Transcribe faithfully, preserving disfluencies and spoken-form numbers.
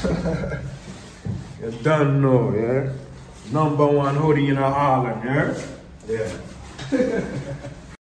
You done know, yeah? Number one hoodie in Harlem, yeah? Yeah.